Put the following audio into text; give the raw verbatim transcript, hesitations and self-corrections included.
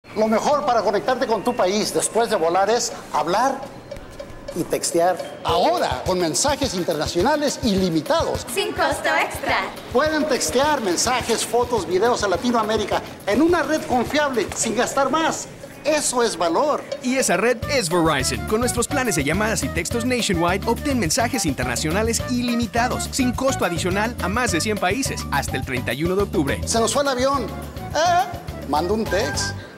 Lo mejor para conectarte con tu país después de volar es hablar y textear. Ahora, con mensajes internacionales ilimitados. Sin costo extra. Pueden textear mensajes, fotos, videos a Latinoamérica en una red confiable, sin gastar más. Eso es valor. Y esa red es Verizon. Con nuestros planes de llamadas y textos nationwide, obtén mensajes internacionales ilimitados, sin costo adicional a más de cien países, hasta el treinta y uno de octubre. Se nos fue el avión. Eh, manda un text.